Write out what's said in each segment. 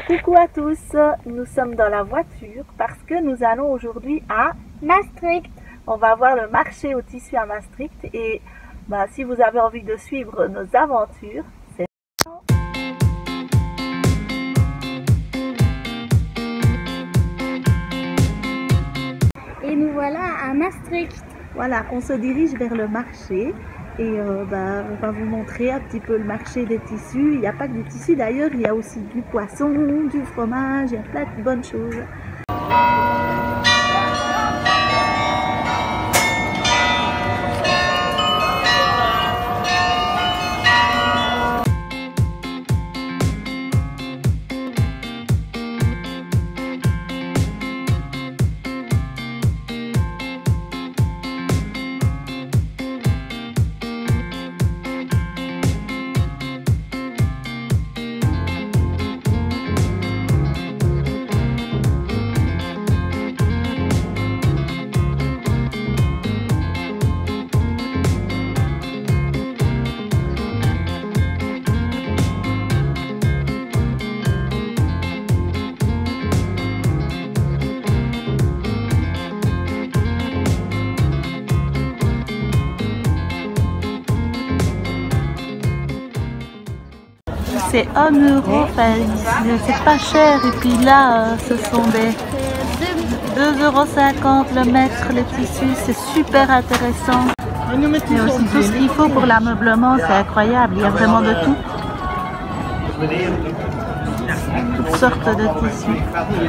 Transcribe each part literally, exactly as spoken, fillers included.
Coucou à tous, nous sommes dans la voiture parce que nous allons aujourd'hui à Maastricht. On va voir le marché au tissu à Maastricht et bah, si vous avez envie de suivre nos aventures, c'est Et nous voilà à Maastricht. Voilà, on se dirige vers le marché et euh, bah, on va vous montrer un petit peu le marché des tissus. Il n'y a pas que du tissu d'ailleurs, il y a aussi du poisson, du fromage, il y a plein de bonnes choses. C'est un euro, enfin, c'est pas cer. Et puis là, euh, ce sont des deux euros cinquante le mètre, les tissus, c'est super intéressant. Il y a aussi tout ce qu'il faut pour l'ameublement, c'est incroyable, il y a vraiment de tout. Toutes sortes de tissus.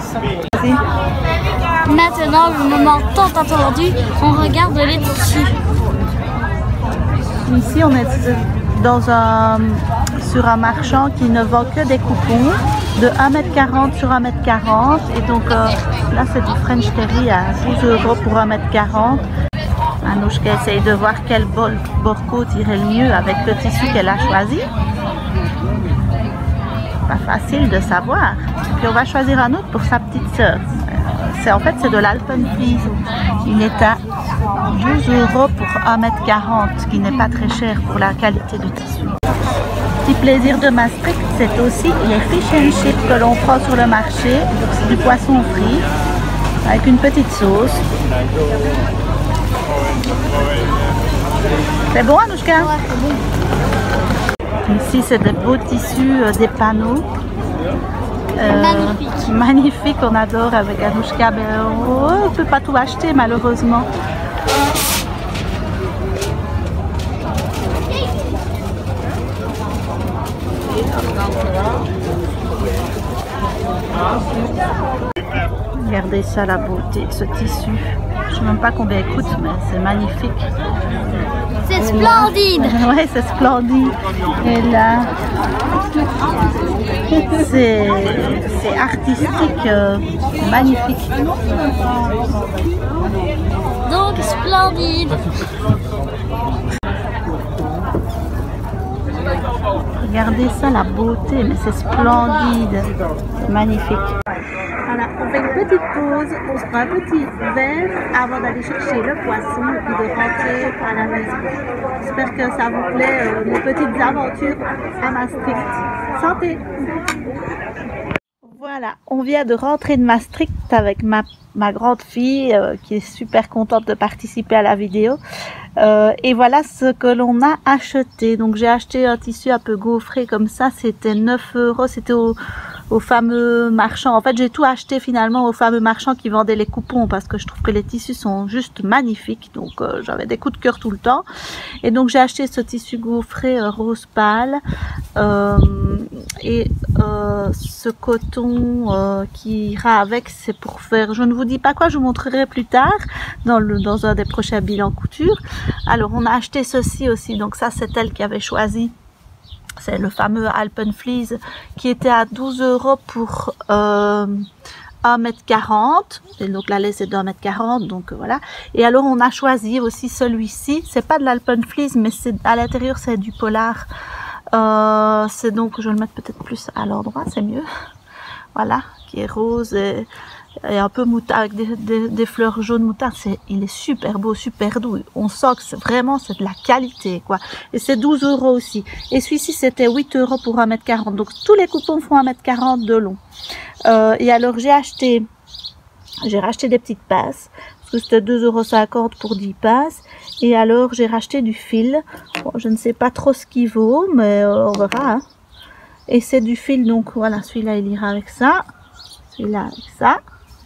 Maintenant, le moment tant attendu, on regarde les tissus. Ici, on est dans un, sur un marchand qui ne vend que des coupons de un mètre quarante sur un mètre quarante. Et donc euh, là, c'est du French Terry à douze euros pour un mètre quarante. Anouchka essaye de voir quel bol borco irait le mieux avec le tissu qu'elle a choisi. Pas facile de savoir. Puis on va choisir un autre pour sa petite sœur. C'est en fait c'est de l'Alpenflies. Il est à douze euros pour un mètre quarante, ce qui n'est pas très cher pour la qualité du tissu. Petit plaisir de Maastricht, c'est aussi les fish and chips que l'on prend sur le marché. Donc c'est du poisson frit avec une petite sauce. C'est bon, Anouchka? Ouais, c'est bon. Ici c'est des beaux tissus, euh, des panneaux. Euh, magnifique. Magnifique, on adore avec Anouchka, mais oh, on ne peut pas tout acheter malheureusement. Regardez ça, la beauté de ce tissu. Je ne sais même pas combien il coûte, mais c'est magnifique. C'est splendide. Ouais, c'est splendide. Et là, c'est artistique, euh, magnifique. Donc splendide. Regardez ça, la beauté, mais c'est splendide, magnifique. Voilà, on fait une petite pause, on se prend un petit verre avant d'aller chercher le poisson et puis de rentrer à la maison. J'espère que ça vous plaît, euh, nos petites aventures à Maastricht. Santé! Voilà, on vient de rentrer de Maastricht avec ma, ma grande fille euh, qui est super contente de participer à la vidéo. Euh, et voilà ce que l'on a acheté. Donc j'ai acheté un tissu un peu gaufré comme ça, c'était neuf euros, c'était au, au fameux marchand. En fait j'ai tout acheté finalement au fameux marchand qui vendait les coupons parce que je trouve que les tissus sont juste magnifiques. Donc euh, j'avais des coups de cœur tout le temps. Et donc j'ai acheté ce tissu gaufré euh, rose pâle euh, et euh, ce coton euh, qui ira avec, c'est pour faire, je ne vous dis pas quoi, je vous montrerai plus tard dans, le, dans un des prochains bilans couture. Alors on a acheté ceci aussi, donc ça c'est elle qui avait choisi, c'est le fameux Alpenflies qui était à douze euros pour euh, un mètre quarante, et donc la laisse est de un mètre quarante, donc voilà. Et alors on a choisi aussi celui-ci, c'est pas de l'Alpenflies mais c'est à l'intérieur c'est du polar, euh, c'est donc, je vais le mettre peut-être plus à l'endroit, c'est mieux, voilà, qui est rose et et un peu moutarde, avec des, des, des fleurs jaunes moutarde. C'est, il est super beau, super doux. On sent que c'est vraiment, c'est de la qualité, quoi. Et c'est douze euros aussi. Et celui-ci, c'était huit euros pour un mètre quarante. Donc, tous les coupons font un mètre quarante de long. Euh, et alors, j'ai acheté, j'ai racheté des petites passes. Parce que c'était deux euros cinquante pour dix passes. Et alors, j'ai racheté du fil. Bon, je ne sais pas trop ce qu'il vaut, mais euh, on verra, hein. Et c'est du fil, donc voilà, celui-là, il ira avec ça. Celui-là, avec ça.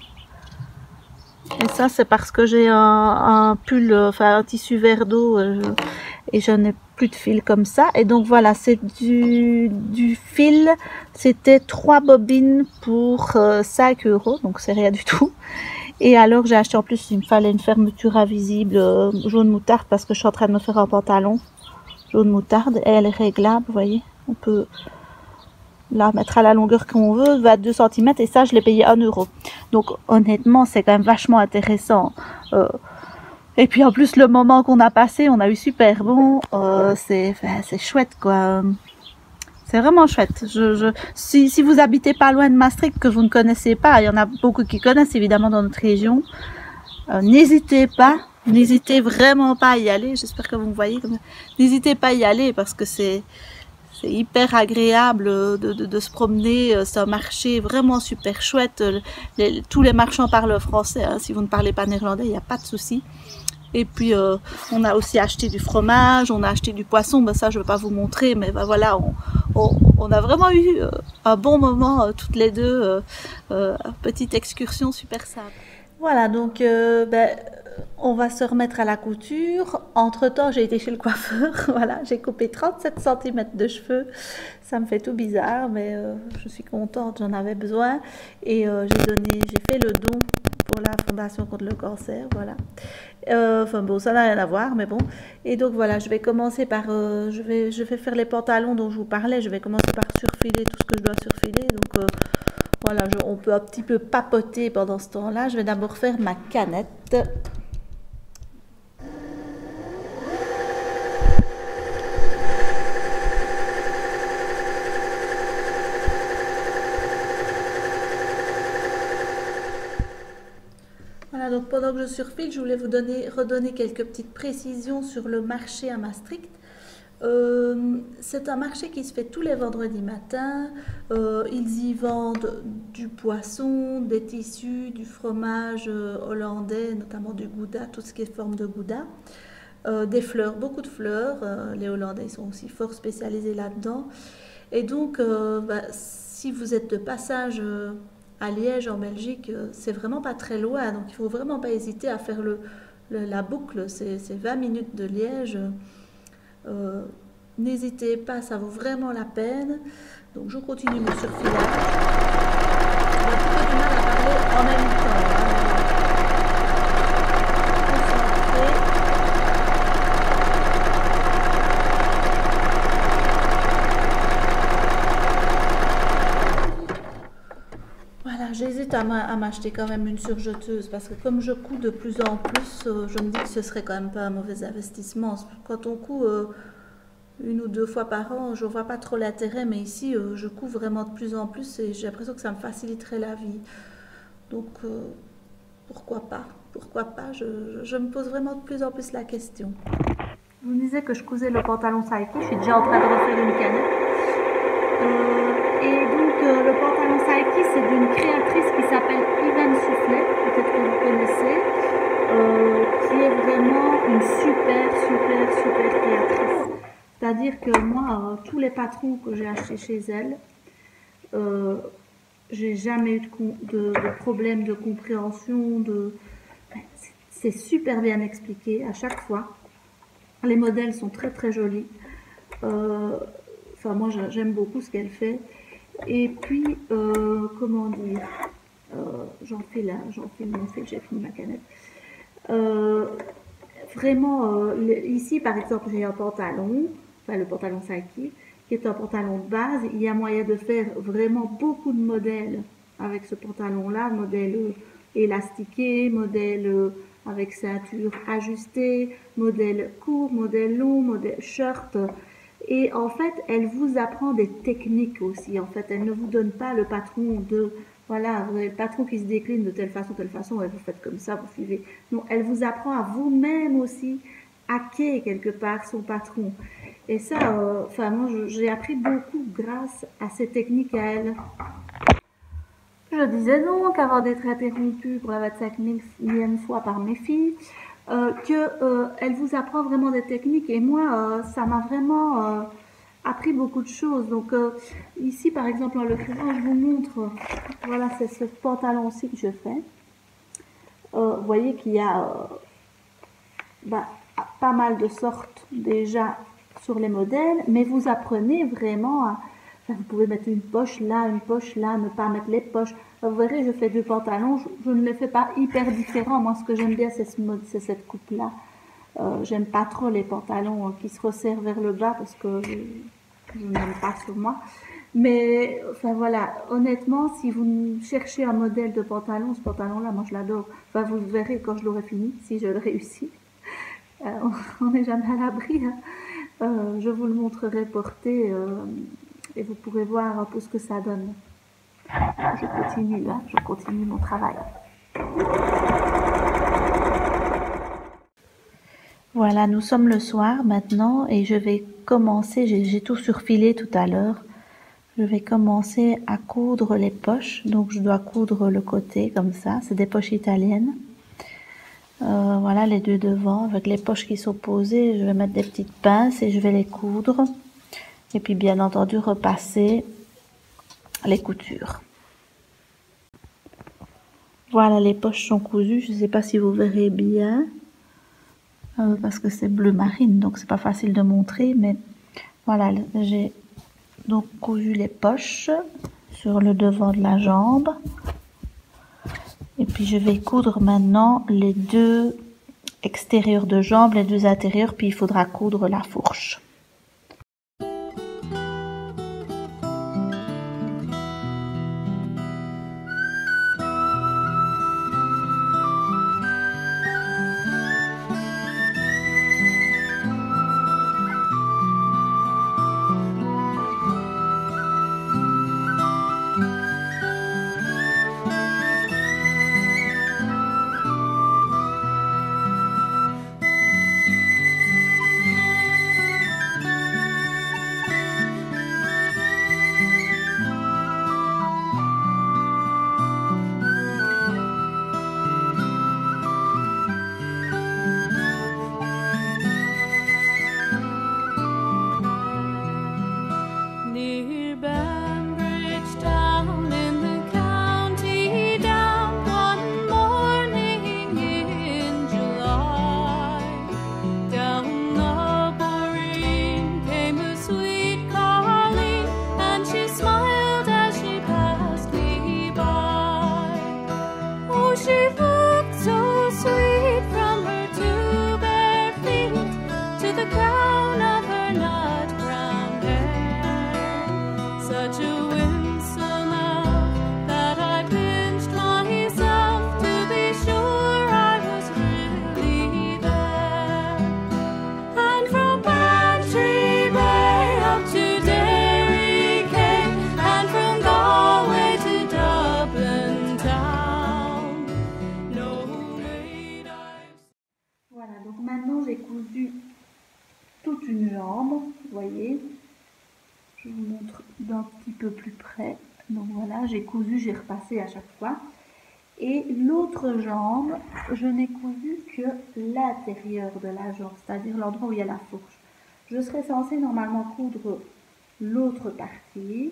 Et ça, c'est parce que j'ai un, un pull, enfin un tissu vert d'eau, euh, et je n'ai plus de fil comme ça. Et donc voilà, c'est du, du fil. C'était trois bobines pour euh, cinq euros, donc c'est rien du tout. Et alors, j'ai acheté en plus, il me fallait une fermeture invisible euh, jaune moutarde parce que je suis en train de me faire un pantalon jaune moutarde. Et elle est réglable, vous voyez. On peut la mettre à la longueur qu'on veut, vingt-deux centimètres, et ça je l'ai payé un euro. Donc honnêtement c'est quand même vachement intéressant. Euh, et puis en plus le moment qu'on a passé, on a eu super bon, euh, c'est c'est chouette quoi. C'est vraiment chouette. Je, je, si, si vous habitez pas loin de Maastricht, que vous ne connaissez pas, il y en a beaucoup qui connaissent évidemment dans notre région, euh, n'hésitez pas, n'hésitez vraiment pas à y aller. J'espère que vous me voyez. N'hésitez pas à y aller parce que c'est C'est hyper agréable de, de, de se promener, c'est un marché vraiment super chouette. Les, tous les marchands parlent français, hein. Si vous ne parlez pas néerlandais, il n'y a pas de souci. Et puis euh, on a aussi acheté du fromage, on a acheté du poisson, ben ça je ne vais pas vous montrer, mais ben voilà, on, on, on a vraiment eu euh, un bon moment euh, toutes les deux, euh, euh, petite excursion super simple. Voilà, donc euh, ben, on va se remettre à la couture. Entre temps, j'ai été chez le coiffeur. Voilà, j'ai coupé trente-sept centimètres de cheveux. Ça me fait tout bizarre, mais euh, je suis contente, j'en avais besoin. Et euh, j'ai donné, j'ai fait le don pour la Fondation contre le cancer. Voilà. Euh, enfin bon, ça n'a rien à voir, mais bon. Et donc voilà, je vais commencer par, euh, je vais, je vais faire les pantalons dont je vous parlais. Je vais commencer par surfiler tout ce que je dois surfiler. Donc euh, voilà, je, on peut un petit peu papoter pendant ce temps-là. Je vais d'abord faire ma canette. Voilà, donc pendant que je surfile, je voulais vous donner, redonner quelques petites précisions sur le marché à Maastricht. Euh, c'est un marché qui se fait tous les vendredis matins. Euh, ils y vendent du poisson, des tissus, du fromage euh, hollandais, notamment du gouda, tout ce qui est forme de gouda. Euh, des fleurs, beaucoup de fleurs. Euh, les Hollandais sont aussi fort spécialisés là-dedans. Et donc, euh, bah, si vous êtes de passage euh, à Liège, en Belgique, euh, c'est vraiment pas très loin. Donc, il faut vraiment pas hésiter à faire le, le, la boucle. C'est vingt minutes de Liège. Euh, N'hésitez pas, ça vaut vraiment la peine. Donc je continue mon surfilage. J'ai un petit peu du mal à parler en même temps. Concentré. Voilà, j'hésite à m'acheter quand même une surjeteuse parce que comme je couds de plus en plus, euh, je me dis que ce serait quand même pas un mauvais investissement. Quand on coud euh, une ou deux fois par an, je ne vois pas trop l'intérêt, mais ici, euh, je couds vraiment de plus en plus et j'ai l'impression que ça me faciliterait la vie. Donc, euh, pourquoi pas? Pourquoi pas je, je, je me pose vraiment de plus en plus la question. Je vous disais que je cousais le pantalon Saiki, je suis déjà en train de refaire une canette. Euh, et donc, euh, le pantalon Saiki, c'est d'une créatrice qui s'appelle Yvan Soufflet, peut-être que vous connaissez, euh, qui est vraiment une super, super, super créatrice. C'est-à-dire que moi, euh, tous les patrons que j'ai achetés chez elle, euh, j'ai jamais eu de, de, de problème de compréhension. De... C'est super bien expliqué à chaque fois. Les modèles sont très très jolis. Euh, enfin, moi, j'aime beaucoup ce qu'elle fait. Et puis, euh, comment dire, euh, j'enfile j'enfile mon fil, j'ai fini ma canette. Euh, vraiment, euh, le, ici, par exemple, j'ai un pantalon. Enfin, le pantalon Saiki, qui est un pantalon de base. Il y a moyen de faire vraiment beaucoup de modèles avec ce pantalon-là, modèle élastiqué, modèle avec ceinture ajustée, modèle court, modèle long, modèle shirt. Et en fait, elle vous apprend des techniques aussi. En fait, elle ne vous donne pas le patron de voilà, vous avez le patron qui se décline de telle façon, telle façon, et vous faites comme ça, vous suivez. Non, elle vous apprend à vous-même aussi hacker quelque part son patron. Et ça, euh, enfin, moi, j'ai appris beaucoup grâce à ces techniques à elle. Je disais donc, avant d'être interrompue pour la vingt-cinq millième fois par mes filles, euh, que euh, elle vous apprend vraiment des techniques. Et moi, euh, ça m'a vraiment euh, appris beaucoup de choses. Donc euh, ici, par exemple, en l'occurrence, je vous montre, voilà, c'est ce pantalon-ci que je fais. Euh, vous voyez qu'il y a euh, bah, pas mal de sortes déjà sur les modèles, mais vous apprenez vraiment à... Enfin, vous pouvez mettre une poche là, une poche là, ne pas mettre les poches. Vous verrez, je fais deux pantalons, je, je ne les fais pas hyper différents. Moi, ce que j'aime bien, c'est ce, cette coupe-là. Euh, j'aime pas trop les pantalons euh, qui se resserrent vers le bas parce que je, je n'aime pas sur moi. Mais, enfin voilà, honnêtement, si vous cherchez un modèle de pantalon, ce pantalon-là, moi je l'adore. Enfin, vous verrez quand je l'aurai fini, si je le réussis. Euh, on n'est jamais à l'abri. Hein. Euh, je vous le montrerai porté euh, et vous pourrez voir un peu ce que ça donne. Je continue, hein, je continue mon travail. Voilà, nous sommes le soir maintenant et je vais commencer, j'ai tout surfilé tout à l'heure. Je vais commencer à coudre les poches, donc je dois coudre le côté comme ça, c'est des poches italiennes. Euh, voilà les deux devant avec les poches qui sont posées, je vais mettre des petites pinces et je vais les coudre. Et puis bien entendu repasser les coutures. Voilà, les poches sont cousues, je ne sais pas si vous verrez bien. Euh, parce que c'est bleu marine, donc c'est pas facile de montrer, mais voilà, j'ai donc cousu les poches sur le devant de la jambe. Et puis je vais coudre maintenant les deux extérieurs de jambe, les deux intérieurs, puis il faudra coudre la fourche. Je vous montre d'un petit peu plus près. Donc voilà, j'ai cousu, j'ai repassé à chaque fois. Et l'autre jambe, je n'ai cousu que l'intérieur de la jambe, c'est-à-dire l'endroit où il y a la fourche. Je serais censée normalement coudre l'autre partie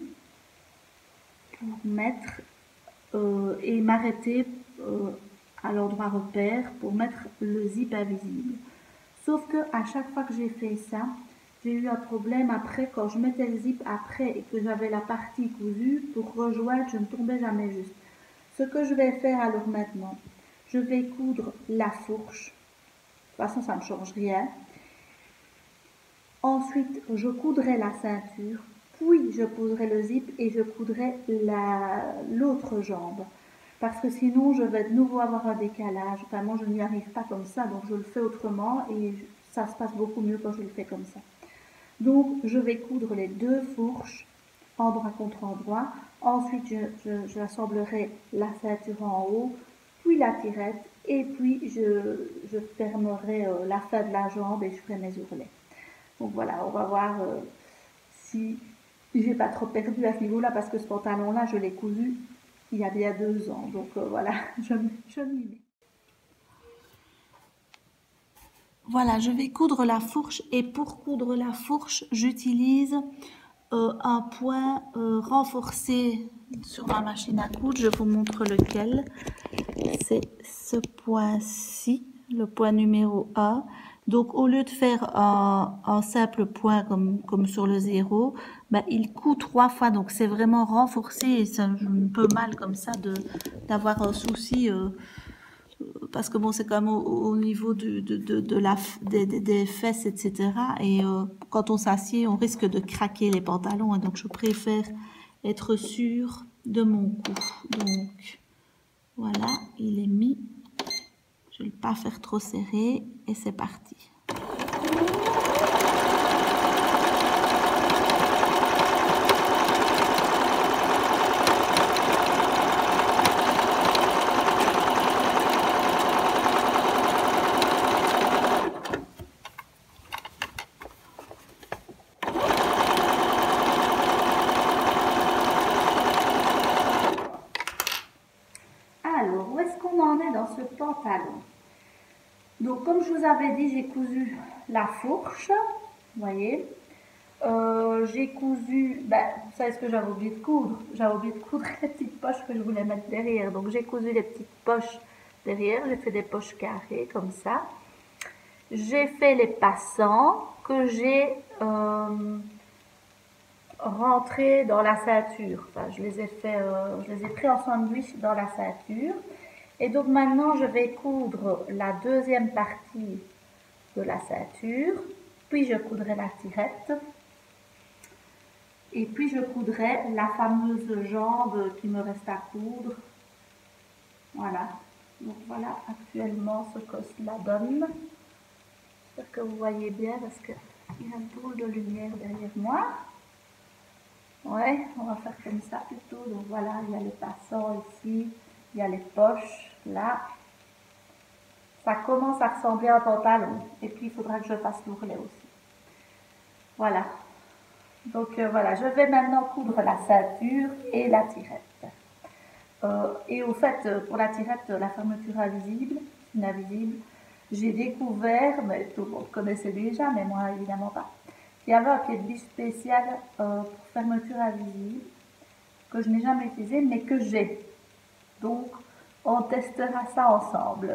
pour mettre euh, et m'arrêter euh, à l'endroit repère pour mettre le zip invisible. Sauf que à chaque fois que j'ai fait ça, j'ai eu un problème après, quand je mettais le zip après et que j'avais la partie cousue, pour rejoindre, je ne tombais jamais juste. Ce que je vais faire alors maintenant, je vais coudre la fourche. De toute façon, ça ne change rien. Ensuite, je coudrai la ceinture, puis je poserai le zip et je coudrai l'autre jambe. Parce que sinon, je vais de nouveau avoir un décalage. Enfin, moi, je n'y arrive pas comme ça, donc je le fais autrement et ça se passe beaucoup mieux quand je le fais comme ça. Donc, je vais coudre les deux fourches, endroit contre endroit. Ensuite, j'assemblerai la ceinture en haut, puis la tirette, et puis je, je fermerai euh, la fin de la jambe et je ferai mes ourlets. Donc voilà, on va voir euh, si j'ai pas trop perdu à ce niveau-là, parce que ce pantalon-là, je l'ai cousu il y a bien deux ans. Donc euh, voilà, je, je m'y mets. Voilà, je vais coudre la fourche, et pour coudre la fourche, j'utilise euh, un point euh, renforcé sur ma machine à coudre. Je vous montre lequel. C'est ce point-ci, le point numéro un. Donc au lieu de faire un, un simple point comme, comme sur le zéro, ben, il coud trois fois. Donc c'est vraiment renforcé, et c'est un peu mal comme ça de d'avoir un souci. Euh, parce que bon, c'est quand même au, au niveau de, de, de, de la, des, des fesses, et cetera. Et euh, quand on s'assied, on risque de craquer les pantalons. Et donc, je préfère être sûre de mon coup. Donc, voilà, il est mis. Je ne vais pas faire trop serré. Et c'est parti. Alors, où est-ce qu'on en est dans ce pantalon? Donc, comme je vous avais dit, j'ai cousu la fourche, vous voyez. Euh, j'ai cousu, ben, vous savez ce que j'avais oublié de coudre? J'avais oublié de coudre les petites poches que je voulais mettre derrière. Donc, j'ai cousu les petites poches derrière. J'ai fait des poches carrées comme ça. J'ai fait les passants que j'ai euh, rentrés dans la ceinture. Enfin, je les ai fait, euh, je les ai pris en sandwich dans la ceinture. Et donc maintenant, je vais coudre la deuxième partie de la ceinture, puis je coudrai la tirette, et puis je coudrai la fameuse jambe qui me reste à coudre. Voilà. Donc voilà actuellement ce que cela donne. J'espère que vous voyez bien, parce qu'il y a une drôle de lumière derrière moi. Ouais, on va faire comme ça plutôt. Donc voilà, il y a les passants ici, il y a les poches. Là, ça commence à ressembler à un pantalon. Et puis, il faudra que je fasse l'ourlet aussi. Voilà. Donc, euh, voilà. Je vais maintenant coudre la ceinture et la tirette. Euh, et au fait, pour la tirette, la fermeture invisible, invisible, j'ai découvert, mais tout le monde connaissait déjà, mais moi, évidemment pas, qu'il y avait un pied de biche spécial euh, pour fermeture invisible, que je n'ai jamais utilisé, mais que j'ai. Donc, on testera ça ensemble.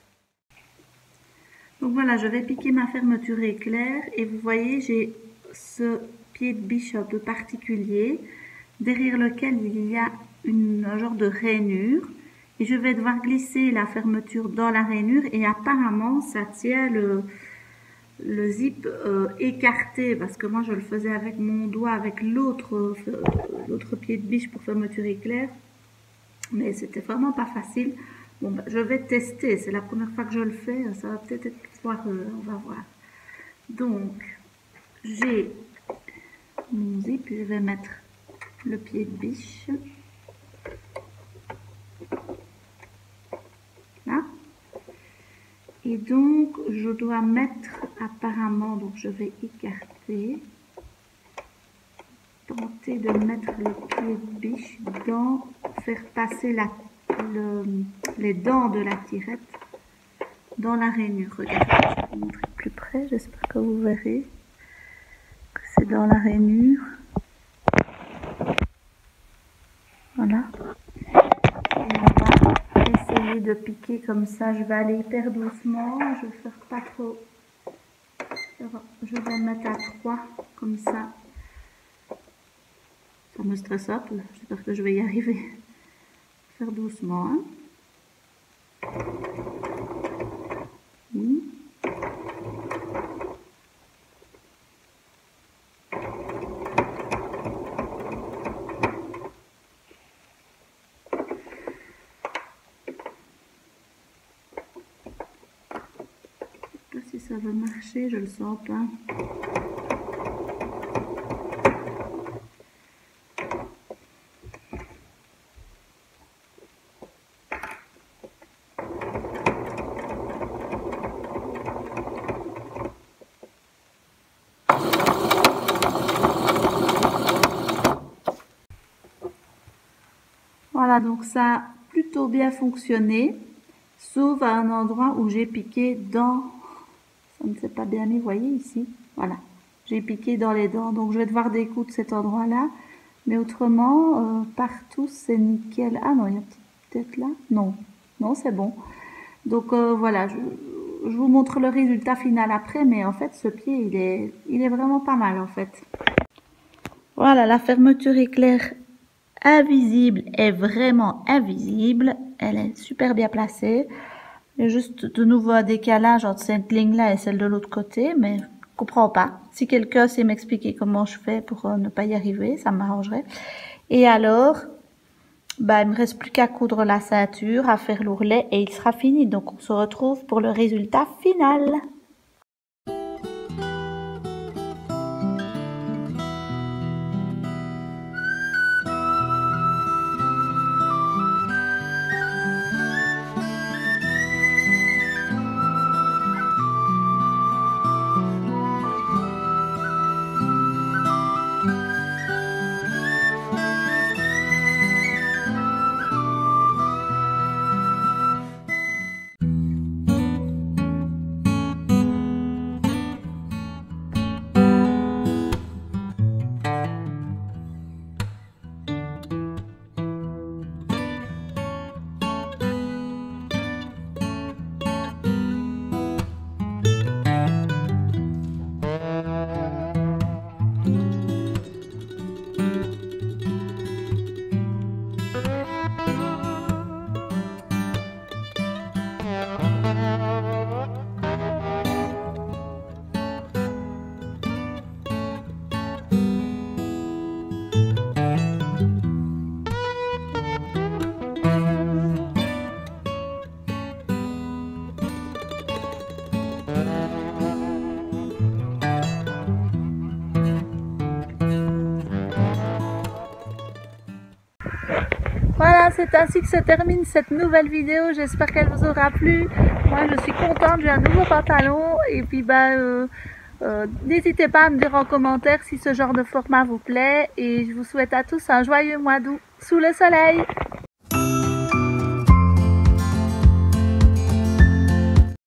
Donc voilà, je vais piquer ma fermeture éclair, et vous voyez, j'ai ce pied de biche un peu particulier, derrière lequel il y a une, un genre de rainure, et je vais devoir glisser la fermeture dans la rainure, et apparemment ça tient le, le zip euh, écarté, parce que moi je le faisais avec mon doigt, avec l'autre euh, l'autre pied de biche pour fermeture éclair. Mais c'était vraiment pas facile. Bon, ben, je vais tester. C'est la première fois que je le fais. Ça va peut-être être foireux. On va voir. Donc, j'ai mon zip. Je vais mettre le pied de biche. Là. Et donc, je dois mettre apparemment, donc je vais écarter. Tenter de mettre le pied de biche dans, faire passer la, le, les dents de la tirette dans la rainure. Regardez, je vais vous montrer plus près, j'espère que vous verrez que c'est dans la rainure. Voilà. Et on va essayer de piquer comme ça. Je vais aller hyper doucement, je vais faire pas trop. Je vais mettre à trois comme ça. Ça me stresse un peu, j'espère que je vais y arriver. Faire doucement. Hein. Mmh. Je ne sais pas si ça va marcher, je le sens pas. Voilà, donc ça a plutôt bien fonctionné, sauf à un endroit où j'ai piqué dans, ça ne s'est pas bien mis, vous voyez ici, voilà, j'ai piqué dans les dents, donc je vais devoir découdre cet endroit-là, mais autrement, euh, partout c'est nickel. Ah non, il y a peut-être là, non, non c'est bon. Donc euh, voilà, je, je vous montre le résultat final après, mais en fait ce pied il est, il est vraiment pas mal en fait. Voilà, la fermeture éclair invisible est vraiment invisible, elle est super bien placée. Il y a juste de nouveau un décalage entre cette ligne là et celle de l'autre côté, mais je comprends pas. Si quelqu'un sait m'expliquer comment je fais pour euh, ne pas y arriver, ça m'arrangerait. Et alors, bah, il me reste plus qu'à coudre la ceinture, à faire l'ourlet et il sera fini. Donc on se retrouve pour le résultat final. Voilà, c'est ainsi que se termine cette nouvelle vidéo. J'espère qu'elle vous aura plu. Moi, je suis contente, j'ai un nouveau pantalon. Et puis, bah, euh, euh, n'hésitez pas à me dire en commentaire si ce genre de format vous plaît. Et je vous souhaite à tous un joyeux mois d'août sous le soleil.